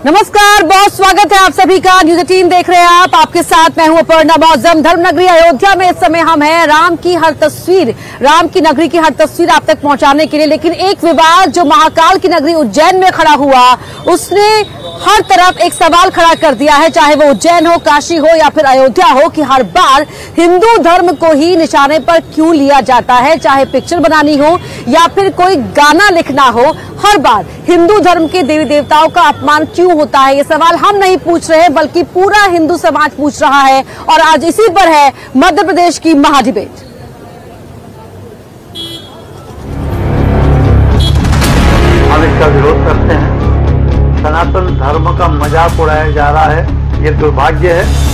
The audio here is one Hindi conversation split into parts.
नमस्कार, बहुत स्वागत है आप सभी का। न्यूज़ 18 देख रहे हैं आप। आपके साथ मैं हूं अपर्णा मौजम। धर्मनगरी अयोध्या में इस समय हम हैं। राम की नगरी की हर तस्वीर आप तक पहुंचाने के लिए। लेकिन एक विवाद जो महाकाल की नगरी उज्जैन में खड़ा हुआ, उसने हर तरफ एक सवाल खड़ा कर दिया है, चाहे वो उज्जैन हो, काशी हो या फिर अयोध्या हो, कि हर बार हिंदू धर्म को ही निशाने पर क्यों लिया जाता है। चाहे पिक्चर बनानी हो या फिर कोई गाना लिखना हो, हर बार हिंदू धर्म के देवी देवताओं का अपमान क्यों होता है। ये सवाल हम नहीं पूछ रहे बल्कि पूरा हिंदू समाज पूछ रहा है। और आज इसी पर है मध्य प्रदेश की महाडिबेट। हम इसका विरोध करते हैं। सनातन धर्म का मजाक उड़ाया जा रहा है, ये दुर्भाग्य है।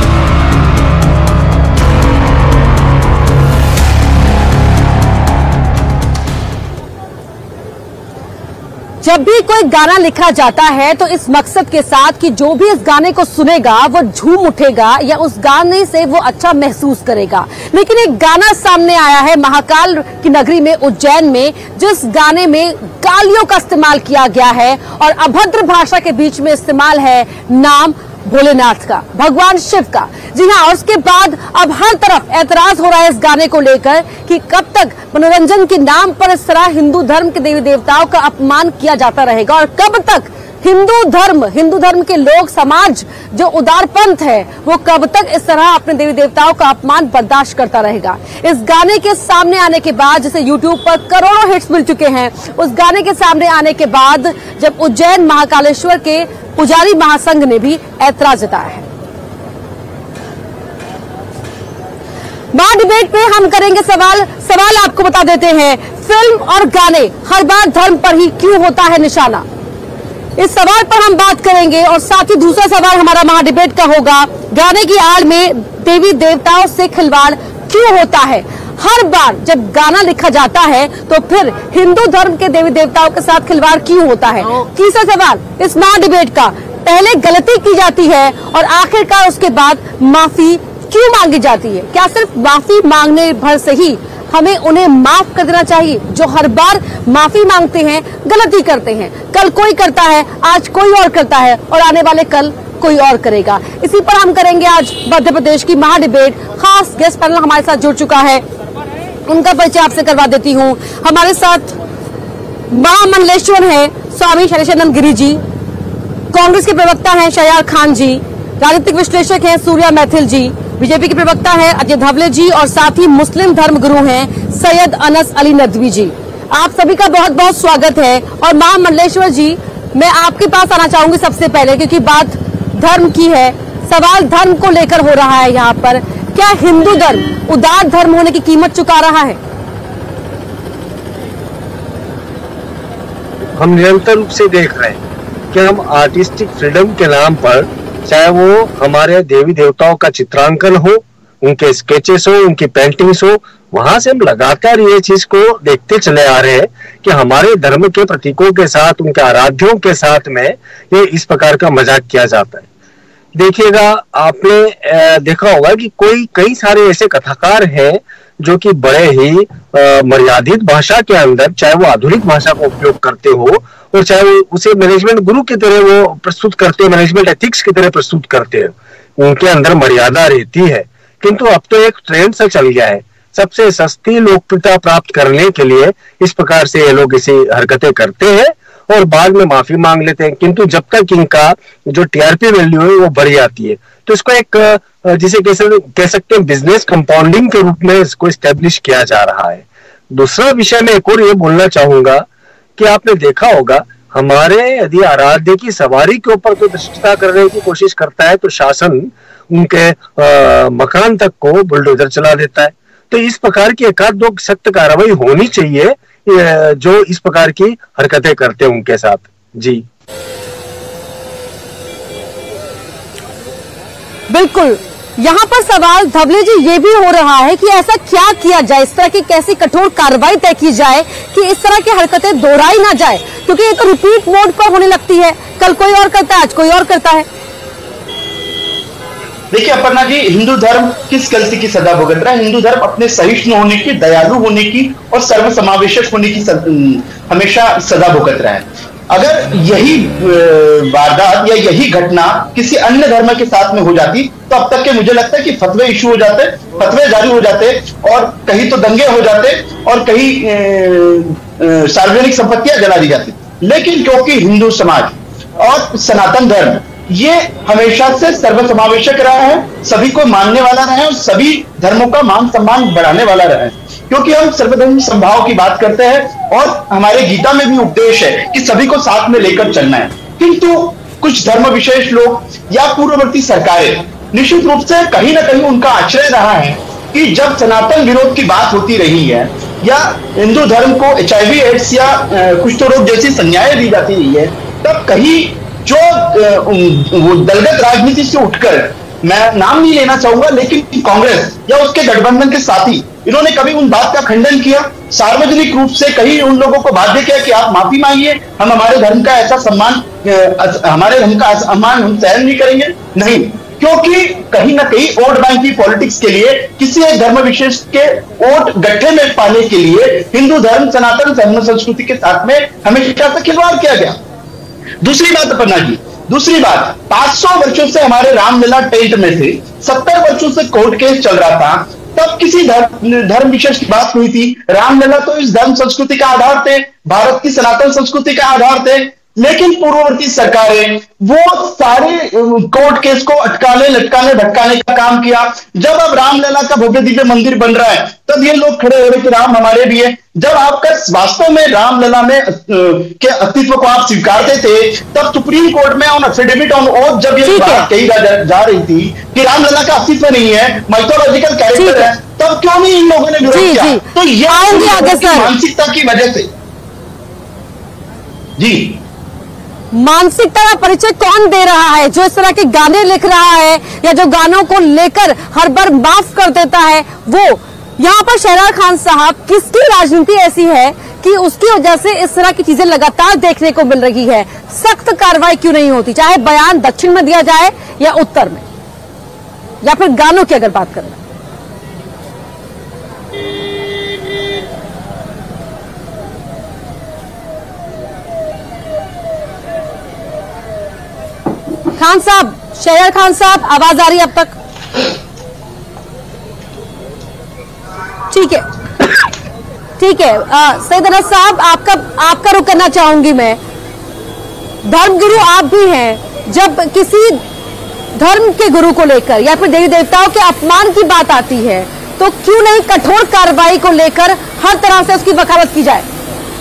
जब भी कोई गाना लिखा जाता है तो इस मकसद के साथ कि जो भी इस गाने को सुनेगा वो झूम उठेगा या उस गाने से वो अच्छा महसूस करेगा। लेकिन एक गाना सामने आया है महाकाल की नगरी में, उज्जैन में, जिस गाने में गालियों का इस्तेमाल किया गया है और अभद्र भाषा के बीच में इस्तेमाल है नाम भोलेनाथ का, भगवान शिव का। जी हाँ, और उसके बाद अब हर तरफ ऐतराज हो रहा है इस गाने को लेकर कि कब तक मनोरंजन के नाम पर इस तरह हिंदू धर्म के देवी देवताओं का अपमान किया जाता रहेगा और कब तक हिंदू धर्म के लोग, समाज जो उदारपंथ है, वो कब तक इस तरह अपने देवी देवताओं का अपमान बर्दाश्त करता रहेगा। इस गाने के सामने आने के बाद, जिसे यूट्यूब पर करोड़ों हिट्स मिल चुके हैं, उस गाने के सामने आने के बाद जब उज्जैन महाकालेश्वर के पुजारी महासंघ ने भी ऐतराज जताया है। महाडिबेट में हम करेंगे सवाल आपको बता देते हैं। फिल्म और गाने हर बार धर्म पर ही क्यों होता है निशाना, इस सवाल पर हम बात करेंगे। और साथ ही दूसरा सवाल हमारा महाडिबेट का होगा, गाने की आड़ में देवी देवताओं से खिलवाड़ क्यों होता है। हर बार जब गाना लिखा जाता है तो फिर हिंदू धर्म के देवी देवताओं के साथ खिलवाड़ क्यों होता है। तीसरा सवाल इस महाडिबेट का, पहले गलती की जाती है और आखिरकार उसके बाद माफी क्यों मांगी जाती है। क्या सिर्फ माफी मांगने भर से ही हमें उन्हें माफ कर देना चाहिए जो हर बार माफी मांगते हैं, गलती करते हैं। कल कोई करता है, आज कोई और करता है और आने वाले कल कोई और करेगा। इसी पर हम करेंगे आज मध्य प्रदेश की महाडिबेट। खास गेस्ट पैनल हमारे साथ जुड़ चुका है, उनका परिचय आपसे करवा देती हूँ। हमारे साथ महामंडलेश्वर है स्वामी शैलेशानंद गिरी जी, कांग्रेस के प्रवक्ता हैं शयार खान जी, राजनीतिक विश्लेषक हैं सूर्या मैथिल जी, बीजेपी के प्रवक्ता है अजय धवले जी और साथ ही मुस्लिम धर्म गुरु हैं सैयद अनस अली नदवी जी। आप सभी का बहुत बहुत स्वागत है। और महामंडलेश्वर जी, मैं आपके पास आना चाहूंगी सबसे पहले, क्योंकि बात धर्म की है, सवाल धर्म को लेकर हो रहा है यहाँ पर। क्या हिंदू धर्म उदार धर्म होने की कीमत चुका रहा है? हम निरंतर रूप से देख रहे हैं कि हम आर्टिस्टिक फ्रीडम के नाम पर, चाहे वो हमारे देवी देवताओं का चित्रांकन हो, उनके स्केचेस हो, उनकी पेंटिंग्स हो, वहां से हम लगातार ये चीज को देखते चले आ रहे हैं कि हमारे धर्म के प्रतीकों के साथ, उनके आराध्यों के साथ में ये इस प्रकार का मजाक किया जाता है। देखिएगा, आपने देखा होगा कि कई सारे ऐसे कथाकार हैं जो कि बड़े ही मर्यादित भाषा के अंदर, चाहे वो आधुनिक भाषा का उपयोग करते हो और चाहे वो उसे मैनेजमेंट गुरु की तरह वो प्रस्तुत करते हैं, मैनेजमेंट एथिक्स की तरह प्रस्तुत करते हैं, उनके अंदर मर्यादा रहती है। किंतु अब तो एक ट्रेंड सा चल गया है, सबसे सस्ती लोकप्रियता प्राप्त करने के लिए इस प्रकार से ये लोग ऐसी हरकतें करते हैं और बाद में माफी मांग लेते हैं। किंतु जब तक इनका जो टीआरपी वैल्यू है वो बढ़ जाती है, तो इसको एक जिसे कह सकते हैं बिजनेस कंपाउंडिंग के रूप में इसको एस्टेब्लिश किया जा रहा है। दूसरा विषय में एक और ये बोलना चाहूंगा कि आपने देखा होगा, हमारे यदि आराध्य की सवारी के ऊपर कोई भ्रष्टता करने की कोशिश करता है तो शासन उनके मकान तक को बुलडोजर चला देता है। तो इस प्रकार की एकाध दो सख्त कार्रवाई होनी चाहिए जो इस प्रकार की हरकतें करते हैं उनके साथ। जी बिल्कुल, यहाँ पर सवाल धवले जी ये भी हो रहा है कि ऐसा क्या किया जाए, इस तरह की कैसी कठोर कार्रवाई तय की जाए कि इस तरह की हरकतें दोहराई ना जाए, क्योंकि ये तो रिपीट मोड पर होने लगती है। कल कोई और करता है, आज कोई और करता है। देखिए अपर्णा जी, हिंदू धर्म किस गलती की सजा भुगत रहा है। हिंदू धर्म अपने सहिष्णु होने की, दयालु होने की और सर्वसमावेशक होने की हमेशा सजा भुगत रहा है। अगर यही वारदात या यही घटना किसी अन्य धर्म के साथ में हो जाती तो अब तक के मुझे लगता है कि फतवे इशू हो जाते, फतवे जारी हो जाते और कहीं तो दंगे हो जाते और कहीं सार्वजनिक संपत्तियां जला दी जाती। लेकिन क्योंकि हिंदू समाज और सनातन धर्म ये हमेशा से सर्वसमावेशक रहा है, सभी को मानने वाला रहा है और सभी धर्मों का मान सम्मान बढ़ाने वाला रहा है, क्योंकि हम सर्वधर्म समभाव की बात करते हैं और हमारे गीता में भी उपदेश है कि सभी को साथ में लेकर चलना है। किंतु कुछ धर्म विशेष लोग या पूर्ववर्ती सरकारें निश्चित रूप से कहीं ना कहीं उनका आश्रय रहा है कि जब सनातन विरोध की बात होती रही है या हिंदू धर्म को HIV एड्स या कुष्ठ रोग जैसी संज्ञाएं दी जाती रही है, तब कहीं जो वो दलगत राजनीति से उठकर, मैं नाम नहीं लेना चाहूंगा, लेकिन कांग्रेस या उसके गठबंधन के साथी इन्होंने कभी उन बात का खंडन किया, सार्वजनिक रूप से कहीं उन लोगों को बाध्य किया कि आप माफी मांगिए, हम हमारे धर्म का ऐसा सम्मान, हमारे धर्म का सम्मान हम सहन नहीं करेंगे? नहीं, क्योंकि कहीं ना कहीं वोट बैंक की पॉलिटिक्स के लिए, किसी एक धर्म विशेष के वोट गड्ढे में पाने के लिए हिंदू धर्म, सनातन धर्म संस्कृति के साथ में हमेशा से खिलवाड़ किया गया। दूसरी बात अपर्णा जी, दूसरी बात, 500 वर्षों से हमारे रामलला टेंट में थे, 70 वर्षों से कोर्ट केस चल रहा था, तब किसी धर्म विशेष की बात हुई थी? रामलला तो इस धर्म संस्कृति का आधार थे, भारत की सनातन संस्कृति का आधार थे, लेकिन पूर्ववर्ती सरकारें वो सारे कोर्ट केस को अटकाने, लटकाने, भटकाने का काम किया। जब अब रामलला का भव्य दिव्य मंदिर बन रहा है, तब ये लोग खड़े हो रहे कि राम हमारे भी है। जब आपका वास्तव में रामलला में के अस्तित्व को आप स्वीकारते थे, तब सुप्रीम कोर्ट में ऑन एफिडेविट ऑन ओथ जब ये बात कही जा रही थी कि रामलला का अस्तित्व नहीं है, माइथोलॉजिकल कैरेक्टर है, तब क्यों नहीं इन लोगों ने विरोध किया? तो ये मानसिकता की वजह से जी, मानसिकता का परिचय कौन दे रहा है? जो इस तरह के गाने लिख रहा है या जो गानों को लेकर हर बार माफ कर देता है, वो यहाँ पर शहरयार खान साहब, किसकी राजनीति ऐसी है कि उसकी वजह से इस तरह की चीजें लगातार देखने को मिल रही है? सख्त कार्रवाई क्यों नहीं होती, चाहे बयान दक्षिण में दिया जाए या उत्तर में, या फिर गानों की अगर बात करें? खान साहब, शहरयार खान साहब, आवाज आ रही है अब तक? ठीक है, ठीक है। सैयद अनस साहब, आपका रुख करना चाहूंगी मैं। धर्मगुरु आप भी हैं, जब किसी धर्म के गुरु को लेकर या फिर देवी देवताओं के अपमान की बात आती है, तो क्यों नहीं कठोर कार्रवाई को लेकर हर तरह से उसकी वकालत की जाए?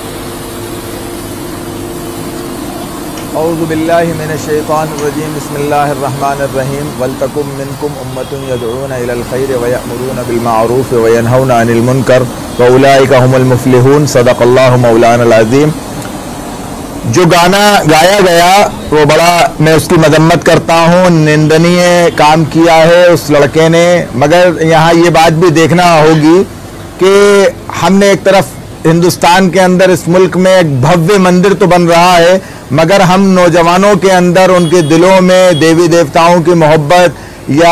औज़ु बिल्लाहि मिनश शैतानिर रजीम, बिस्मिल्लाहिर्रहमानिर्रहीम, वलतकुम मिनकुम उम्मतुन यदऊना इलल खैरि व यअमुरूना बिल मारूफ व यनहौना अनिल मुनकर व उलाइका हुमुल मुफ्लिहून, सदक़ल्लाहु मौलानाल अज़ीम। जो गाना गाया गया वो बड़ा, मैं उसकी मजम्मत करता हूँ, निंदनीय काम किया है उस लड़के ने, मगर यहाँ ये बात भी देखना होगी कि हमने एक तरफ हिंदुस्तान के अंदर, इस मुल्क में एक भव्य मंदिर तो बन रहा है, मगर हम नौजवानों के अंदर, उनके दिलों में देवी देवताओं की मोहब्बत या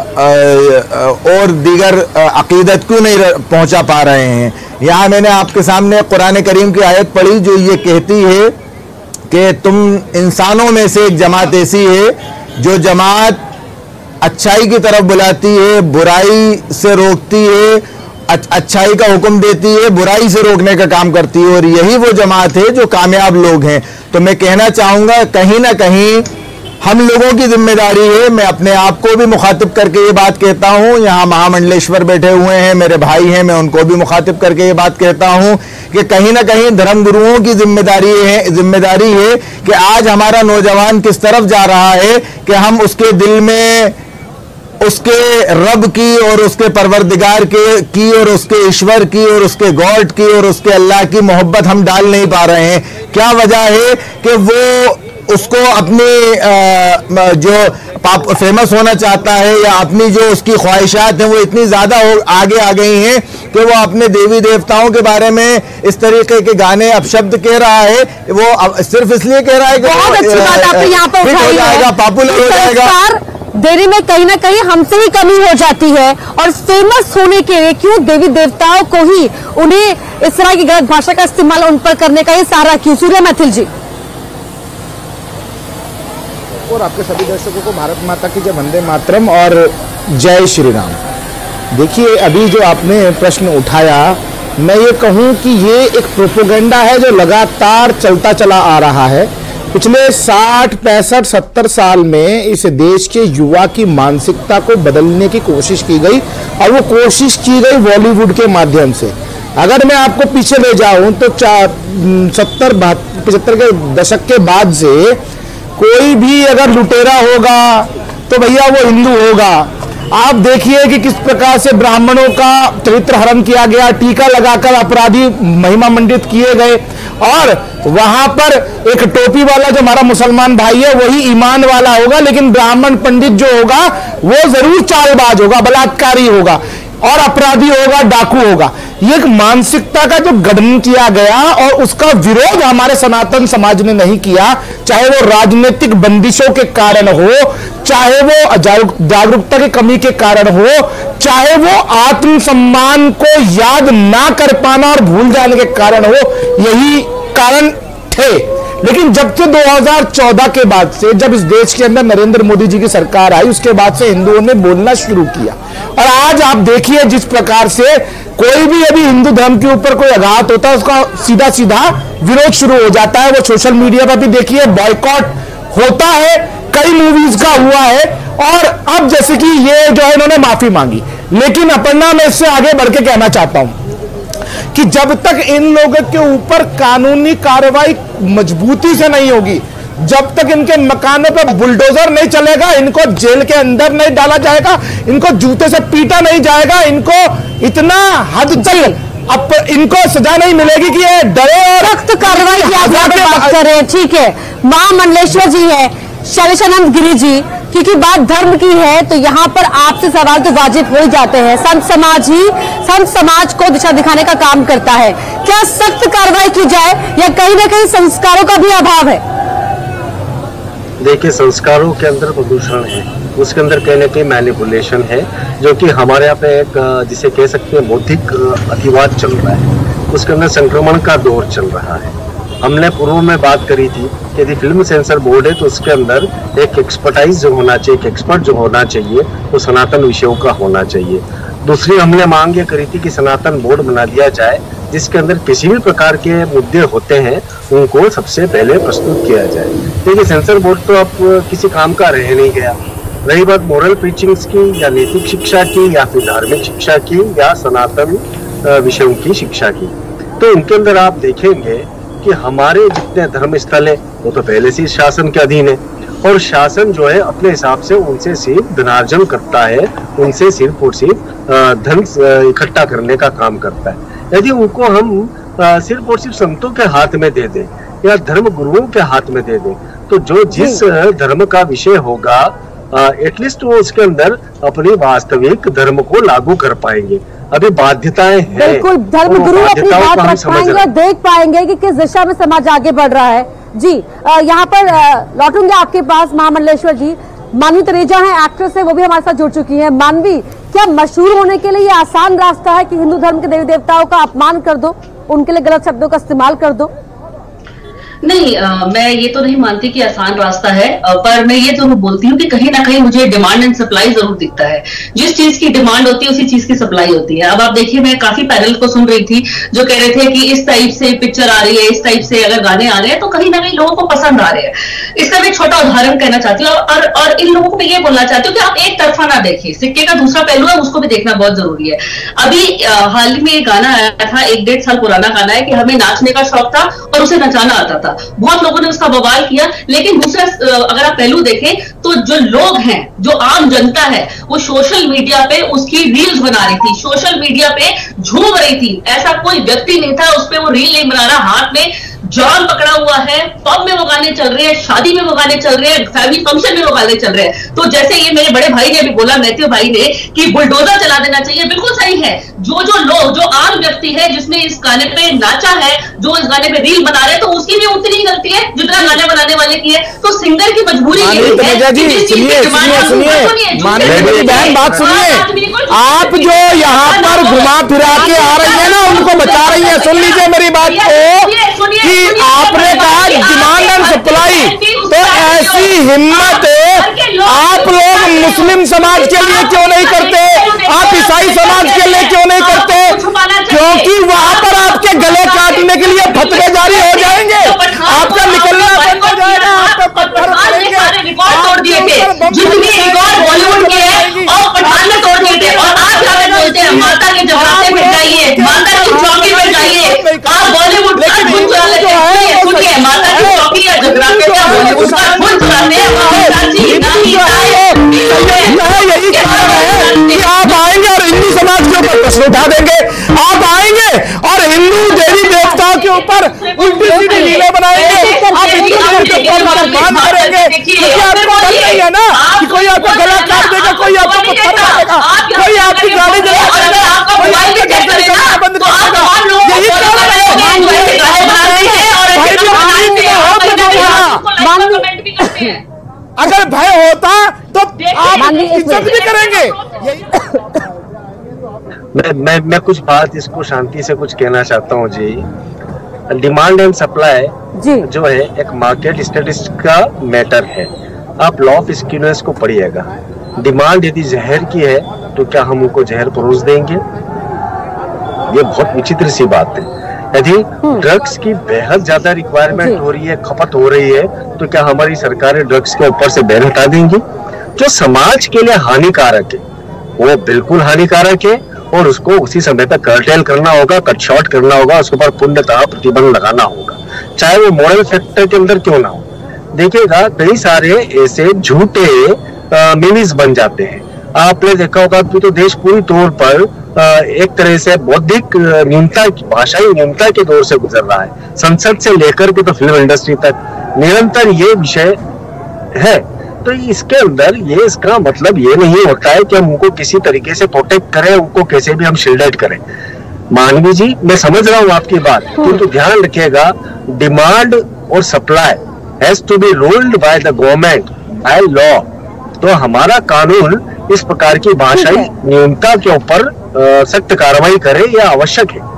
और दीगर अकीदत क्यों नहीं पहुंचा पा रहे हैं? यहाँ मैंने आपके सामने कुरान करीम की आयत पढ़ी जो ये कहती है कि तुम इंसानों में से एक जमात ऐसी है जो जमात अच्छाई की तरफ बुलाती है, बुराई से रोकती है, अच्छाई का हुक्म देती है, बुराई से रोकने का काम करती है, और यही वो जमात है जो कामयाब लोग हैं। तो मैं कहना चाहूँगा, कहीं ना कहीं हम लोगों की जिम्मेदारी है, मैं अपने आप को भी मुखातिब करके ये बात कहता हूँ, यहाँ महामंडलेश्वर बैठे हुए हैं, मेरे भाई हैं, मैं उनको भी मुखातिब करके ये बात कहता हूँ कि कहीं ना कहीं धर्मगुरुओं की जिम्मेदारी है कि आज हमारा नौजवान किस तरफ जा रहा है कि हम उसके दिल में उसके रब की और उसके परवरदिगार की और उसके ईश्वर की और उसके गॉड की और उसके अल्लाह की मोहब्बत हम डाल नहीं पा रहे हैं। क्या वजह है कि वो उसको अपनी जो फेमस होना चाहता है या अपनी जो उसकी ख्वाहिशात हैं वो इतनी ज़्यादा आगे आ गई हैं कि वो अपने देवी देवताओं के बारे में इस तरीके के गाने अपशब्द कह रहा है, वो सिर्फ इसलिए कह रहा है कि बहुत अच्छी बात आपने यहाँ पर उठाई है, पॉपुलर हो जाएगा। देरी में कहीं ना कहीं हमसे ही कमी हो जाती है, और फेमस होने के लिए क्यों देवी देवताओं को ही, उन्हें इस तरह की गलत भाषा का इस्तेमाल उन पर करने का ये सारा क्यों? सूर्य मैथिल जी। को और आपके सभी दर्शकों को भारत माता की जय, वंदे मातरम और जय श्री राम। देखिए, अभी जो आपने प्रश्न उठाया, मैं ये कहूँ कि ये एक प्रोपोगेंडा है जो लगातार चलता चला आ रहा है। पिछले 60, 65, 70 साल में इस देश के युवा की मानसिकता को बदलने की कोशिश की गई और वो कोशिश की गई बॉलीवुड के माध्यम से। अगर मैं आपको पीछे ले जाऊं तो 70, 75 के दशक के बाद से कोई भी अगर लुटेरा होगा तो भैया वो हिंदू होगा। आप देखिए कि किस प्रकार से ब्राह्मणों का चरित्र हरण किया गया, टीका लगाकर अपराधी महिमा मंडित किए गए, और वहां पर एक टोपी वाला जो हमारा मुसलमान भाई है वही ईमान वाला होगा, लेकिन ब्राह्मण पंडित जो होगा वो जरूर चालबाज होगा, बलात्कारी होगा और अपराधी होगा, डाकू होगा। ये एक मानसिकता का जो गठन किया गया और उसका विरोध हमारे सनातन समाज ने नहीं किया, चाहे वो राजनीतिक बंदिशों के कारण हो, चाहे वो जागरूकता की कमी के कारण हो, चाहे वो आत्मसम्मान को याद ना कर पाना और भूल जाने के कारण हो, यही कारण थे। लेकिन जब से 2014 के बाद से, जब इस देश के अंदर नरेंद्र मोदी जी की सरकार आई, उसके बाद से हिंदुओं ने बोलना शुरू किया। और आज आप देखिए जिस प्रकार से कोई भी अभी हिंदू धर्म के ऊपर कोई आघात होता है उसका सीधा सीधा विरोध शुरू हो जाता है। वो सोशल मीडिया पर भी देखिए बॉयकॉट होता है, कई मूवीज का हुआ है। और अब जैसे कि ये जो है इन्होंने माफी मांगी, लेकिन अपर्णा, मैं इससे आगे बढ़ के कहना चाहता हूं कि जब तक इन लोगों के ऊपर कानूनी कार्रवाई मजबूती से नहीं होगी, जब तक इनके मकानों पर बुलडोजर नहीं चलेगा, इनको जेल के अंदर नहीं डाला जाएगा, इनको जूते से पीटा नहीं जाएगा, इनको इतना हद तक अब इनको सजा नहीं मिलेगी कि ये डरे और सख्त कार्रवाई की आप बात कर रहे हैं। ठीक है, महामंडलेश्वर जी है, शैलेशानंद गिरी जी, क्योंकि बात धर्म की है तो यहाँ पर आपसे सवाल तो वाजिब हो ही जाते हैं। संत समाज को दिशा दिखाने का काम करता है, क्या सख्त कार्रवाई की जाए या कहीं ना कहीं संस्कारों का भी अभाव है? देखिए, संस्कारों के अंदर प्रदूषण है, उसके अंदर कहीं ना कहीं मैनिपुलेशन है, जो कि हमारे यहाँ पे एक जिसे कह सकते हैं बौद्धिक अतिवाद चल रहा है, उसके अंदर संक्रमण का दौर चल रहा है। हमने पूर्व में बात करी थी कि यदि फिल्म सेंसर बोर्ड है तो उसके अंदर एक एक्सपर्टाइज जो होना चाहिए, एक एक्सपर्ट जो होना चाहिए वो सनातन विषयों का होना चाहिए। दूसरी हमने मांग ये करी थी कि सनातन बोर्ड बना दिया जाए जिसके अंदर किसी भी प्रकार के मुद्दे होते हैं उनको सबसे पहले प्रस्तुत किया जाए। देखिए, सेंसर बोर्ड तो अब किसी काम का रह नहीं गया। रही बात मोरल प्रीचिंग्स की या नैतिक शिक्षा की या फिर धार्मिक शिक्षा की या सनातन विषयों की शिक्षा की, तो उनके अंदर आप देखेंगे कि हमारे जितने धर्म स्थल है वो तो पहले से शासन के अधीन है, और शासन जो है अपने हिसाब से उनसे सिर्फ धनार्जन करता है, उनसे सिर्फ और सिर्फ धन इकट्ठा करने का काम करता है। यदि उनको हम सिर्फ और सिर्फ संतों के हाथ में दे दें या धर्म गुरुओं के हाथ में दे दें, तो जो जिस धर्म का विषय होगा एटलीस्ट वो उसके अंदर अपनी वास्तविक धर्म को लागू कर पाएंगे। अभी बाध्यताएं हैं, बिल्कुल धर्म गुरु अपनी बात रख पाएंगे और देख पाएंगे कि किस दिशा में समाज आगे बढ़ रहा है। जी, यहाँ पर लौटूंगे आपके पास महामंडलेश्वर जी। मानवी तनेजा है, एक्ट्रेस है, वो भी हमारे साथ जुड़ चुकी है। मानवी, क्या मशहूर होने के लिए ये आसान रास्ता है कि हिंदू धर्म के देवी देवताओं का अपमान कर दो, उनके लिए गलत शब्दों का इस्तेमाल कर दो? नहीं, मैं ये तो नहीं मानती कि आसान रास्ता है, पर मैं ये जरूर बोलती हूँ कि कहीं ना कहीं मुझे डिमांड एंड सप्लाई जरूर दिखता है। जिस चीज की डिमांड होती है उसी चीज की सप्लाई होती है। अब आप देखिए, मैं काफी पैनल को सुन रही थी जो कह रहे थे कि इस टाइप से पिक्चर आ रही है, इस टाइप से अगर गाने आ रहे हैं तो कहीं ना कहीं लोगों को पसंद आ रहे हैं। इसका मैं छोटा उदाहरण कहना चाहती हूँ और इन लोगों को मैं ये बोलना चाहती हूँ कि आप एक तरफा ना देखिए, सिक्के का दूसरा पहलू है, उसको भी देखना बहुत जरूरी है। अभी हाल ही में एक गाना आया था, 1-1.5 साल पुराना गाना है कि हमें नाचने का शौक था और उसे नचाना आता था। बहुत लोगों ने उसका बवाल किया, लेकिन दूसरा अगर आप पहलू देखें तो जो लोग हैं, जो आम जनता है, वो सोशल मीडिया पे उसकी रील्स बना रही थी, सोशल मीडिया पे झूम रही थी। ऐसा कोई व्यक्ति नहीं था उस पे वो रील नहीं बना रहा, हाथ में जॉन पकड़ा हुआ है, पब में वो गाने चल रहे हैं, शादी में वो गाने चल रहे हैं, फैमिली फंक्शन में वो गाने चल रहे हैं। तो जैसे ये मेरे बड़े भाई ने भी बोला, मैथ्यू भाई ने, कि बुलडोजर चला देना चाहिए, बिल्कुल सही है। जो लोग, जो आम व्यक्ति है जिसने इस गाने पे नाचा है, जो इस गाने पे रील बना रहे हैं, तो उसकी भी उतनी ही गलती है जितना गाने बनाने वाले की है। तो सिंगर की मजबूरी यही है। आप जो यहाँ पर घुमा फिरा के आ रही है ना, उनको बता रही है, सुन लीजिए मेरी बात को, कि आप आपने कहा डिमांड एंड सप्लाई, तो ऐसी हिम्मत आप लोग मुस्लिम समाज के लिए क्यों नहीं करते, आप ईसाई समाज के लिए क्यों नहीं करते? क्योंकि वहां पर आपके गले काटने के लिए फतवे जारी हो जाएंगे, आपका निकलना बंद हो जाएगा, आपका पत्थर पड़ेंगे। रिकॉर्ड तोड़ दिए थे, जितने रिकॉर्ड बॉलीवुड के हैं और पठान में तोड़ दिए थे। और आज हमें बोलते हैं माता के जगराते पे जाइए, माता की चौकी पे जाइए। आप बॉलीवुड का धुन चुरा लेते हैं, सुनिए, माता की चौकी या जगराते का बॉलीवुड का धुन चुराते हैं। यही कारण है कि आप आएंगे और हिंदू समाज के ऊपर प्रश्न उठा देंगे, आप आएंगे और हिंदू देवी देवताओं के ऊपर उल्टी सीधी लीला बनाएंगे, आप हिंदू देवी देवताओं का मान करेंगे। क्योंकि आपको डर नहीं है ना कि कोई आपका गला काट देगा, कोई आपको पत्थर मारेगा, कोई आपकी गाड़ी जला देगा, कोई आपके घर से निकलना बंद कर देगा। यही कारण है। अगर भय होता तो आप इज्जत भी करेंगे। मैं कुछ बात इसको शांति से कुछ कहना चाहता हूँ जी। डिमांड एंड सप्लाई जो है एक मार्केट स्टैटिस्टिक्स का मैटर है। आप लॉ ऑफ स्क्यूनेस को पढ़िएगा। डिमांड यदि जहर की है तो क्या हम उनको जहर परोस देंगे? ये बहुत विचित्र सी बात है। यदि ड्रग्स की बेहद ज्यादा रिक्वायरमेंट हो रही है, खपत हो रही है, तो क्या हमारी सरकारें ड्रग्स के ऊपर से बैन हटा देंगी? जो समाज के लिए हानिकारक है वो बिल्कुल हानिकारक है और उसको उसी समय तक कर्टेल करना होगा, कट शॉर्ट करना होगा, उसके ऊपर पूर्णतः प्रतिबंध लगाना होगा, चाहे वो मॉरल फैक्टर के अंदर क्यों ना हो। देखिएगा कई सारे ऐसे झूठे मीम्स बन जाते हैं। आपने देखा होगा कि तो देश पूरी तौर पर एक तरह से बौद्धिक न्यूनता, भाषाई न्यूनता के दौर से गुजर रहा है। संसद से लेकर के तो फिल्म इंडस्ट्री तक निरंतर ये विषय है। तो इसके अंदर ये इसका मतलब ये नहीं होता है कि हम उनको किसी तरीके से प्रोटेक्ट करें, उनको कैसे भी हम शील्डेड करें। मानवी जी, मैं समझ रहा हूँ आपकी बात, किंतु ध्यान रखिएगा डिमांड और supply has to be ruled by the government by law. तो हमारा कानून इस प्रकार की भाषाई न्यूनता के ऊपर सख्त कार्रवाई करे, यह आवश्यक है।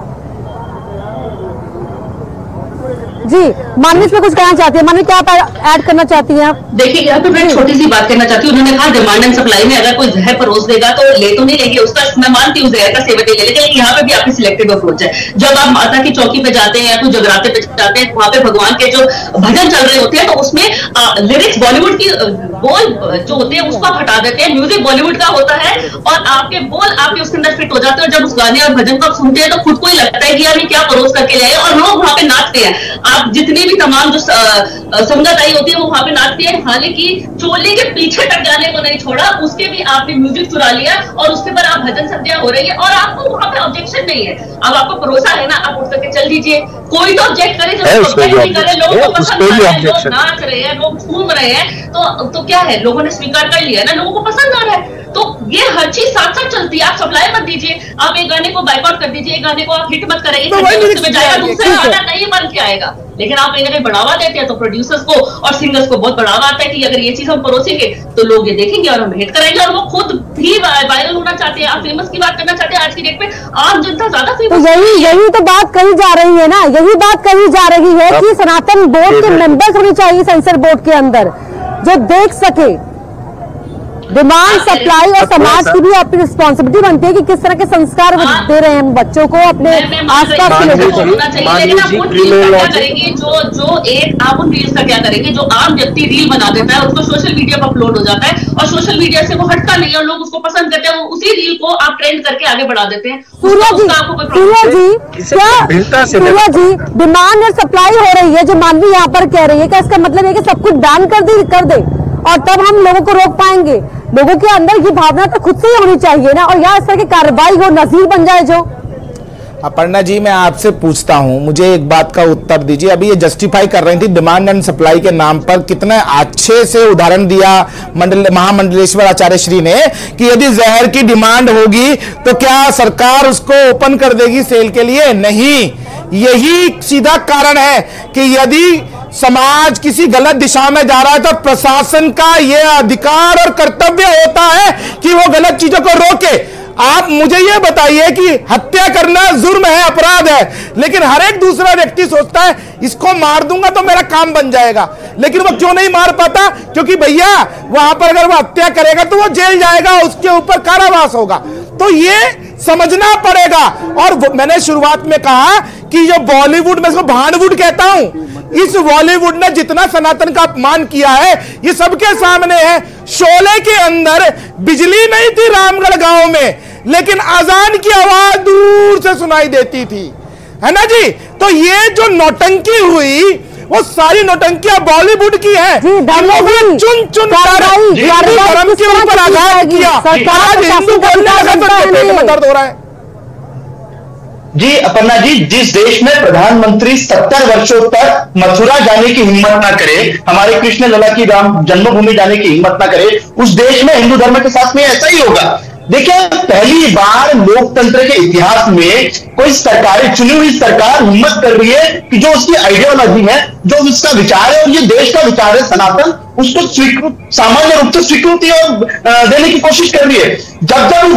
जी मानवी इसमें कुछ कहना चाहती है? मानवी क्या ऐड करना चाहती हैं आप? देखिए यहाँ पे मैं छोटी सी बात कहना चाहती हूँ। उन्होंने कहा डिमांड एंड सप्लाई में अगर कोई जहर परोस देगा तो ले तो नहीं लेंगे, उसका मैं मानती हूँ जहर का सेवन नहीं ले, लेकिन यहाँ पे भी आपकी सिलेक्टिव अप्रोच है। जब आप माता की चौकी पे जाते हैं या कोई जगराते पे जाते हैं, वहां पे भगवान के जो भजन चल रहे होते हैं तो उसमें लिरिक्स बॉलीवुड की बोल जो होते हैं उसको हटा देते हैं, म्यूजिक बॉलीवुड का होता है और आपके बोल आपके उसके अंदर फिट हो जाते हैं। और जब उस गाने और भजन को आप सुनते हैं तो खुद को ही लगता है कि यार ये क्या परोस करके ले आए, और लोग वहां पे नाचते हैं। आप जितनी भी तमाम जो संगत आई होती है वो वहां पे नाचती है। हालांकि चोली के पीछे तक जाने को नहीं छोड़ा, उसके भी आपने म्यूजिक चुरा लिया और उसके पर आप भजन संध्या हो रही है और आपको वहां पे ऑब्जेक्शन नहीं है। अब आपको भरोसा है ना, आप उठ करके चल दीजिए, कोई तो ऑब्जेक्ट करे, जो नहीं करे, लोगों को पसंद आ रहा है, लोग नाच रहे हैं, लोग घूम रहे हैं, तो क्या है, लोगों ने स्वीकार कर लिया ना, लोगों को पसंद आ रहा है। तो ये हर चीज साथ साथ चलती है। आप सप्लाई मत दीजिए, आप एक गाने को बाइकआउट कर दीजिए, एक गाने को आप हिट मत करें, दूसरा गाना नहीं बन के आएगा। लेकिन आप कहीं ना कहीं बढ़ावा देते हैं तो प्रोड्यूसर्स को और सिंगर्स को बहुत बढ़ावा आता है कि अगर ये चीज हम परोसेंगे तो लोग ये देखेंगे और हम हिट कराएंगे, और वो खुद भी वायरल होना चाहते हैं। आप फेमस की बात करना चाहते हैं, आज की डेट में आम जनता ज्यादा फेमस। तो यही तो बात कही जा रही है ना, यही बात कही जा रही है कि सनातन बोर्ड के मेंबर्स होने चाहिए सेंसर बोर्ड के अंदर, जो देख सके डिमांड सप्लाई, और समाज की भी अपनी रिस्पॉन्सिबिलिटी बनती है कि किस तरह के संस्कार दे रहे हैं हम बच्चों को अपने आसपास के लोगों को। लेकिन आप उन रील्स का क्या करेंगे जो एक आप उन रील्स का क्या करेंगे जो आम व्यक्ति रील बना देता है, उसको सोशल मीडिया पर अपलोड हो जाता है और सोशल मीडिया से वो हटता नहीं है और लोग उसको पसंद करते हैं, उसी रील को आप ट्रेंड करके आगे बढ़ा देते हैं। सूर्या जी डिमांड और सप्लाई हो रही है जो मानवी यहाँ पर कह रही है, क्या इसका मतलब है कि सब कुछ बैन कर दे और तब हम लोगों को रोक पाएंगे? लोगों के अंदर ये भावना तो खुद से ही होनी चाहिए ना, और यहाँ इस तरह की कार्रवाई हो, नजीर बन जाए जो। अपर्णा जी, मैं आपसे पूछता हूं, मुझे एक बात का उत्तर दीजिए। अभी ये जस्टिफाई कर रही थी डिमांड एंड सप्लाई के नाम पर, कितने अच्छे से उदाहरण दिया महामंडलेश्वर आचार्य श्री ने कि यदि जहर की डिमांड होगी तो क्या सरकार उसको ओपन कर देगी सेल के लिए? नहीं। यही सीधा कारण है कि यदि समाज किसी गलत दिशा में जा रहा है तो प्रशासन का यह अधिकार और कर्तव्य होता है कि वो गलत चीजों को रोके। आप मुझे यह बताइए कि हत्या करना जुर्म है, अपराध है, लेकिन हर एक दूसरा व्यक्ति सोचता है इसको मार दूंगा तो मेरा काम बन जाएगा। लेकिन वो क्यों नहीं मार पाता? क्योंकि भैया वहां पर अगर वो हत्या करेगा तो वो जेल जाएगा, उसके ऊपर कारावास होगा। तो ये समझना पड़ेगा। और मैंने शुरुआत में कहा कि जो बॉलीवुड में इसको भांडवुड कहता हूं, इस बॉलीवुड ने जितना सनातन का अपमान किया है ये सबके सामने है। शोले के अंदर बिजली नहीं थी रामगढ़ गांव में, लेकिन अजान की आवाज दूर से सुनाई देती थी, है ना जी। तो ये जो नौटंकी हुई वो सारी नौटंकियां बॉलीवुड की है। चुन चुन धर्म के ऊपर आघात किया, आज हिंदू बोलने लगा तो पेट में दर्द हो रहा है। जी अपर्णा जी, जिस देश में प्रधानमंत्री 70 वर्षों तक मथुरा जाने की हिम्मत ना करे, हमारे कृष्ण लला की राम जन्मभूमि जाने की हिम्मत ना करे, उस देश में हिंदू धर्म के साथ में ऐसा ही होगा। देखिए, पहली बार लोकतंत्र के इतिहास में कोई सरकार, चुनी हुई सरकार हिम्मत कर रही है कि जो उसकी आइडियोलॉजी है, जो उसका विचार है और ये देश का विचार है सनातन, उसको सामान्य रूप से स्वीकृति और देने की कोशिश कर रही है। जब इस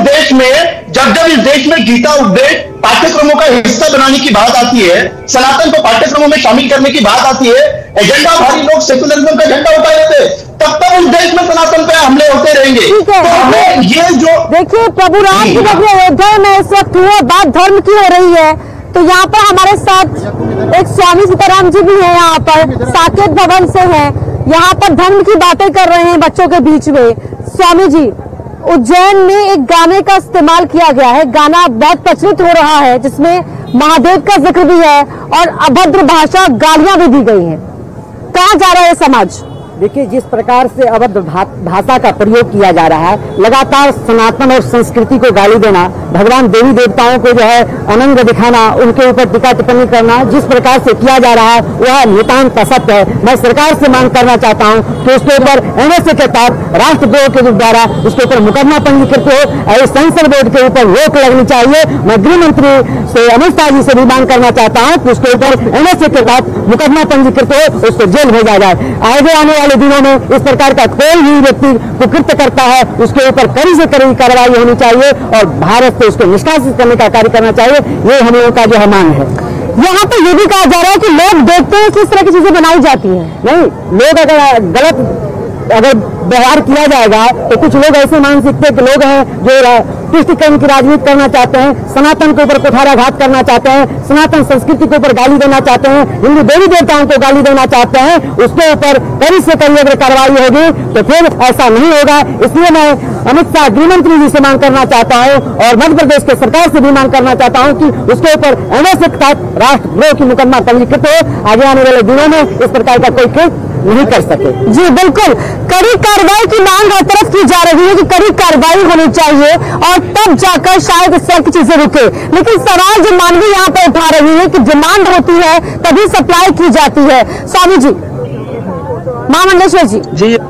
देश में गीता उपदेश पाठ्यक्रमों का हिस्सा बनाने की बात आती है, सनातन को पाठ्यक्रमों में शामिल करने की बात आती है, एजेंडा भारी लोग सेकुलरिज्म का झंडा उठा लेते, तब तक उस देश में सनातन पे हमले होते रहेंगे। तो हमें ये जो देखिए प्रभु राम की जब अयोध्या में इस वक्त बात धर्म की हो रही है, तो यहाँ पर हमारे साथ एक स्वामी सीताराम जी भी हैं, यहाँ पर साकेत भवन से हैं, यहाँ पर धर्म की बातें कर रहे हैं बच्चों के बीच में। स्वामी जी, उज्जैन में एक गाने का इस्तेमाल किया गया है, गाना बहुत प्रचलित हो रहा है जिसमें महादेव का जिक्र भी है और अभद्र भाषा गालियां भी दी गई हैं। कहाँ जा रहा है समाज? देखिए, जिस प्रकार से अभद्र भाषा का प्रयोग किया जा रहा है, लगातार सनातन और संस्कृति को गाली देना, भगवान देवी देवताओं को जो है अनंग दिखाना, उनके ऊपर टीका टिप्पणी करना जिस प्रकार से किया जा रहा है वह नितांत असत्य है। मैं सरकार से मांग करना चाहता हूं कि उसके ऊपर एनएसए के तहत राष्ट्रद्रोह के द्वारा उसके ऊपर मुकदमा पंजीकृत हो और सेंसर बोर्ड के ऊपर रोक लगनी चाहिए। मैं गृह मंत्री से अमित शाह जी से भी मांग करना चाहता हूँ कि उसके ऊपर एनएसए के तहत मुकदमा पंजीकृत हो, उसको जेल भेजा जाए। आगे आने वाले दिनों में इस प्रकार का कोई भी व्यक्ति कुकृत्य करता है उसके ऊपर कड़ी से कड़ी कार्रवाई होनी चाहिए और भारत से उसको निष्कासित करने का कार्य करना चाहिए। ये हम लोगों का जो है मांग है। यहाँ पे ये भी कहा जा रहा है कि लोग देखते हैं किस तरह की चीजें बनाई जाती हैं। नहीं, लोग अगर गलत व्यवहार किया जाएगा तो कुछ लोग ऐसे मानसिकता के लोग हैं जो तुष्टिकरण की राजनीति करना चाहते हैं, सनातन के ऊपर कुठाराघात करना चाहते हैं, सनातन संस्कृति के ऊपर गाली देना चाहते हैं, हिंदू देवी देवताओं को गाली देना चाहते हैं, उसके ऊपर कड़ी से कड़ी अगर कार्रवाई होगी तो फिर ऐसा नहीं होगा। इसलिए मैं अमित शाह गृह मंत्री जी से मांग करना चाहता हूँ और मध्य प्रदेश के सरकार से भी मांग करना चाहता हूँ कि उसके ऊपर एनएसए के तहत राष्ट्रद्रोह की मुकदमा पंजीकृत हो। आगे आने वाले दिनों में इस प्रकार का कोई केस नहीं कर सके। जी बिल्कुल, कड़ी कार्रवाई की मांग हर तरफ की जा रही है कि कड़ी कार्रवाई होनी चाहिए और तब जाकर शायद इस तरह की चीजें रुके। लेकिन सवाल जो मानवी यहाँ पर उठा रही है कि डिमांड होती है तभी सप्लाई की जाती है। स्वामी जी, महामंडलेश्वर जी।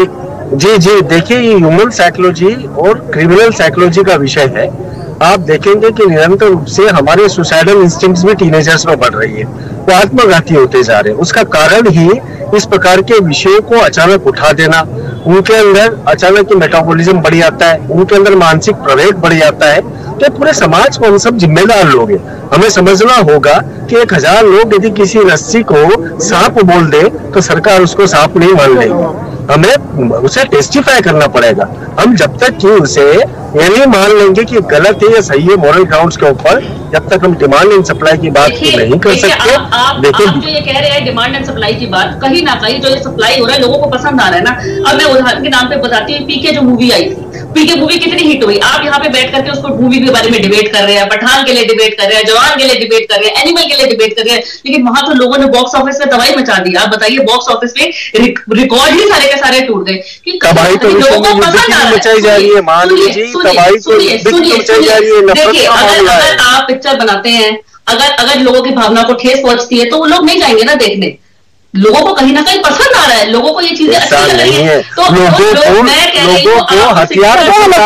जी देखिए, ये ह्यूमन साइकोलॉजी और क्रिमिनल साइकोलॉजी का विषय है। आप देखेंगे कि निरंतर रूप से हमारे सुसाइडल इंस्टिंक्ट्स भी टीनेजर्स में बढ़ रही है, वो आत्मघाती होते जा रहे हैं। उसका कारण ही इस प्रकार के विषयों को अचानक उठा देना, उनके अंदर अचानक ही मेटाबॉलिज्म बढ़ जाता है, उनके अंदर मानसिक प्रवेग बढ़ जाता है। तो पूरे समाज को हम सब जिम्मेदार लोग हैं। हमें समझना होगा कि 1000 लोग यदि किसी रस्सी को सांप बोल दे तो सरकार उसको सांप नहीं मान लेगी, हमें उसे टेस्टिफाई करना पड़ेगा। हम जब तक कि उसे ये नहीं मान लेंगे कि गलत है या सही है मॉरल ग्राउंड्स के ऊपर, जब तक हम डिमांड एंड सप्लाई की बात नहीं कर सकते। देखिए, आप जो ये कह रहे हैं डिमांड एंड सप्लाई की बात, कहीं ना कहीं जो ये सप्लाई हो रहा है लोगों को पसंद आ रहा है ना। अब मैं उदाहरण के नाम पे बताती हूँ, पीके जो मूवी आई थी, पीके मूवी कितनी हिट हुई। आप यहाँ पे बैठ करके उसको मूवी के बारे में डिबेट कर रहे हैं, पठान के लिए डिबेट कर रहे हैं, जवान के लिए डिबेट कर रहे हैं, एनिमल के लिए डिबेट कर रहे हैं, लेकिन वहां तो लोगों ने बॉक्स ऑफिस में तबाही मचा दी। आप बताइए, बॉक्स ऑफिस में रिकॉर्ड ही सारे के सारे टूट गए कि तबाही तो लोगों को पसंद आ रहा है। मचाई जा रही है, मान लीजिए तबाही तो मचाई जा रही है। देखिए, अगर आप पिक्चर बनाते हैं, अगर लोगों की भावना को ठेस पहुंचती है तो वो लोग नहीं जाएंगे ना देखने। लोगों को कहीं ना कहीं पसंद आ रहा है, लोगों को ये चीजें अच्छी लग रही है, तो मैं कह रही हूँ हथियार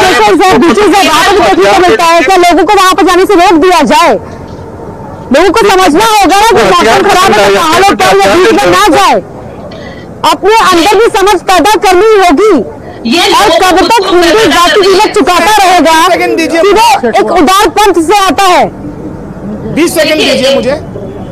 मिलता है क्या लोगों को वहां पर जाने से रोक दिया जाए? लोगों को समझना होगा कि मौसम खराब है तो हालों पर ना जाए, अपने अंदर भी समझ पैदा करनी होगी। ये और कब तक हिंदू जाति कीमत चुकाता रहेगा? सेकंड दीजिए, सीधे एक उदार पंथ से आता है। 20 सेकंड दीजिए मुझे।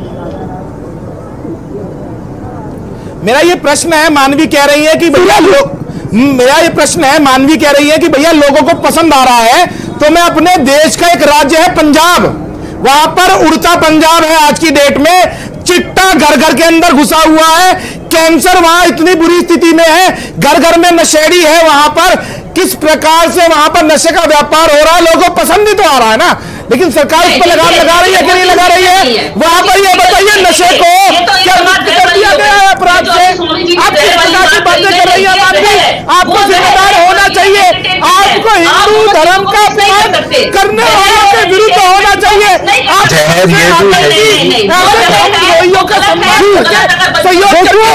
मेरा ये प्रश्न है, मानवी कह रही है कि भैया मेरा ये प्रश्न है, मानवी कह रही है कि भैया लोगों को पसंद आ रहा है, तो मैं अपने देश का एक राज्य है पंजाब, वहां पर उड़ता पंजाब है आज की डेट में, चिट्टा घर घर के अंदर घुसा हुआ है, कैंसर वहां इतनी बुरी स्थिति में है, घर घर में नशेड़ी है, वहां पर किस प्रकार से वहां पर नशे का व्यापार हो रहा है, लोगों को पसंद ही तो आ रहा है ना, लेकिन सरकार इस पर लगाम लगा रही है कि नहीं लगा रही है? वहां पर ये बताइए नशे को क्या मुक्त कर दिया गया है अपराध से? आप किस प्रकार की बातें कर रही है मानवी? आपको जिम्मेदार होना चाहिए, आपको हिंदू धर्म का अपमान करने वालों के विरुद्ध होना चाहिए। आप का सम्मान करके सहयोग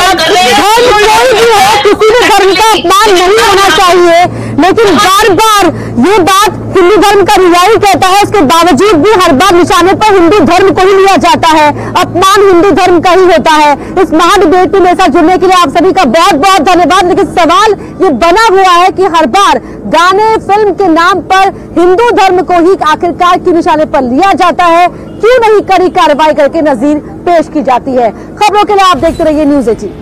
किसी भी धर्म का अपमान नहीं होना चाहिए, लेकिन बार बार ये बात हिंदू धर्म का रियाई कहता है, उसके बावजूद भी हर बार निशाने पर हिंदू धर्म को ही लिया जाता है, अपमान हिंदू धर्म का ही होता है। इस महाडिबेट में साथ जुड़ने के लिए आप सभी का बहुत बहुत धन्यवाद। लेकिन सवाल ये बना हुआ है कि हर बार गाने फिल्म के नाम पर हिंदू धर्म को ही आखिरकार की निशाने पर लिया जाता है, क्यों नहीं कड़ी कार्रवाई करके नजीर पेश की जाती है? खबरों के लिए आप देखते रहिए न्यूज़ 18।